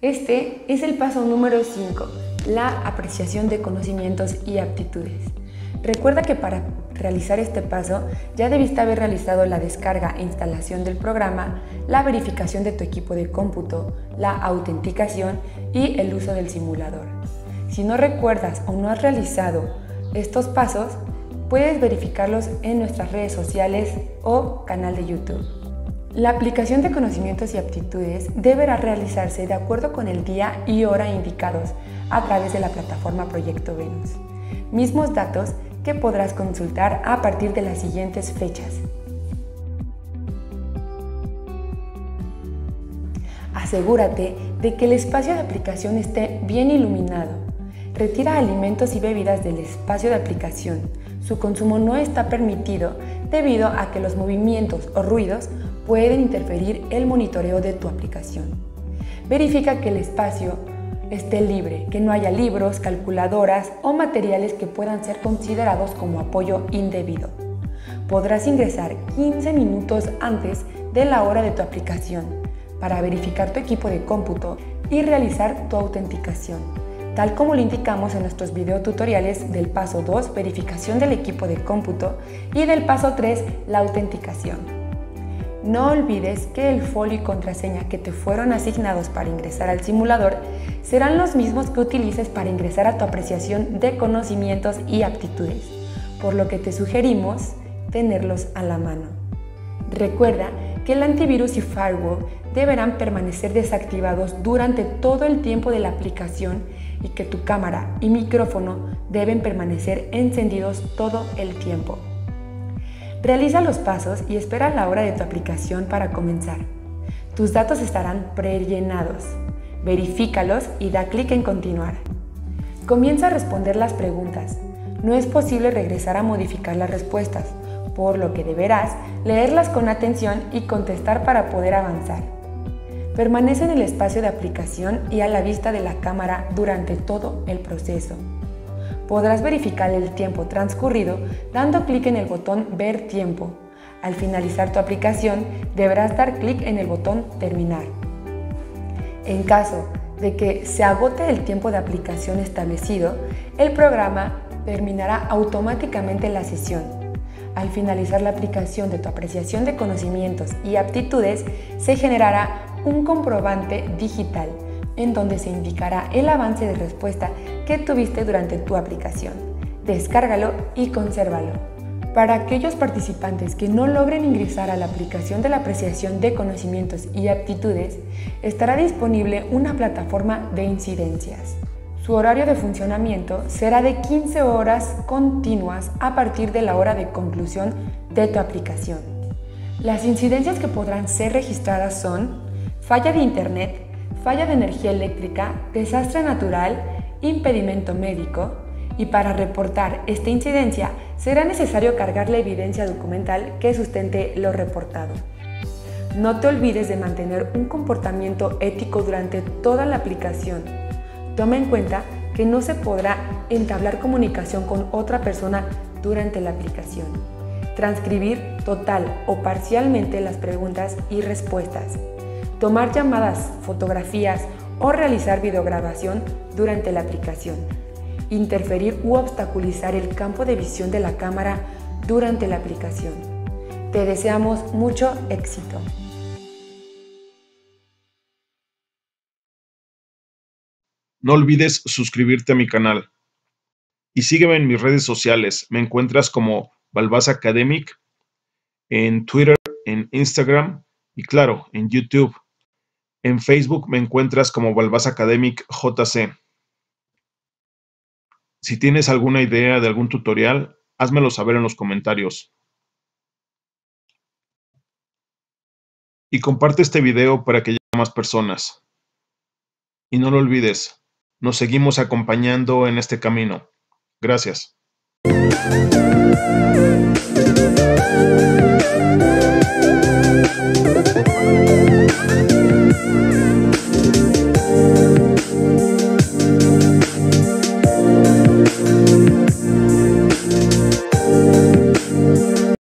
Este es el paso número 5, la apreciación de conocimientos y aptitudes. Recuerda que para realizar este paso ya debiste haber realizado la descarga e instalación del programa, la verificación de tu equipo de cómputo, la autenticación y el uso del simulador. Si no recuerdas o no has realizado estos pasos, puedes verificarlos en nuestras redes sociales o canal de YouTube. La aplicación de conocimientos y aptitudes deberá realizarse de acuerdo con el día y hora indicados a través de la plataforma Proyecto Venus. Mismos datos que podrás consultar a partir de las siguientes fechas. Asegúrate de que el espacio de aplicación esté bien iluminado. Retira alimentos y bebidas del espacio de aplicación. Su consumo no está permitido debido a que los movimientos o ruidos pueden interferir el monitoreo de tu aplicación. Verifica que el espacio esté libre, que no haya libros, calculadoras o materiales que puedan ser considerados como apoyo indebido. Podrás ingresar 15 minutos antes de la hora de tu aplicación para verificar tu equipo de cómputo y realizar tu autenticación, tal como lo indicamos en nuestros videotutoriales del paso 2, verificación del equipo de cómputo, y del paso 3, la autenticación. No olvides que el folio y contraseña que te fueron asignados para ingresar al simulador serán los mismos que utilices para ingresar a tu apreciación de conocimientos y aptitudes, por lo que te sugerimos tenerlos a la mano. Recuerda que el antivirus y firewall deberán permanecer desactivados durante todo el tiempo de la aplicación y que tu cámara y micrófono deben permanecer encendidos todo el tiempo. Realiza los pasos y espera la hora de tu aplicación para comenzar. Tus datos estarán prellenados. Verifícalos y da clic en continuar. Comienza a responder las preguntas. No es posible regresar a modificar las respuestas, por lo que deberás leerlas con atención y contestar para poder avanzar. Permanece en el espacio de aplicación y a la vista de la cámara durante todo el proceso. Podrás verificar el tiempo transcurrido dando clic en el botón Ver tiempo. Al finalizar tu aplicación, deberás dar clic en el botón Terminar. En caso de que se agote el tiempo de aplicación establecido, el programa terminará automáticamente la sesión. Al finalizar la aplicación de tu apreciación de conocimientos y aptitudes, se generará un comprobante digital en donde se indicará el avance de respuesta que tuviste durante tu aplicación. Descárgalo y consérvalo. Para aquellos participantes que no logren ingresar a la aplicación de la apreciación de conocimientos y aptitudes, estará disponible una plataforma de incidencias. Su horario de funcionamiento será de 15 horas continuas a partir de la hora de conclusión de tu aplicación. Las incidencias que podrán ser registradas son falla de internet, falla de energía eléctrica, desastre natural, impedimento médico, y para reportar esta incidencia será necesario cargar la evidencia documental que sustente lo reportado. No te olvides de mantener un comportamiento ético durante toda la aplicación. Toma en cuenta que no se podrá entablar comunicación con otra persona durante la aplicación. Transcribir total o parcialmente las preguntas y respuestas. Tomar llamadas, fotografías o realizar videograbación durante la aplicación. Interferir u obstaculizar el campo de visión de la cámara durante la aplicación. Te deseamos mucho éxito. No olvides suscribirte a mi canal y sígueme en mis redes sociales. Me encuentras como Balbás Academic en Twitter, en Instagram y claro, en YouTube. En Facebook me encuentras como Balbás Academic JC. Si tienes alguna idea de algún tutorial, házmelo saber en los comentarios. Y comparte este video para que llegue a más personas. Y no lo olvides, nos seguimos acompañando en este camino. Gracias.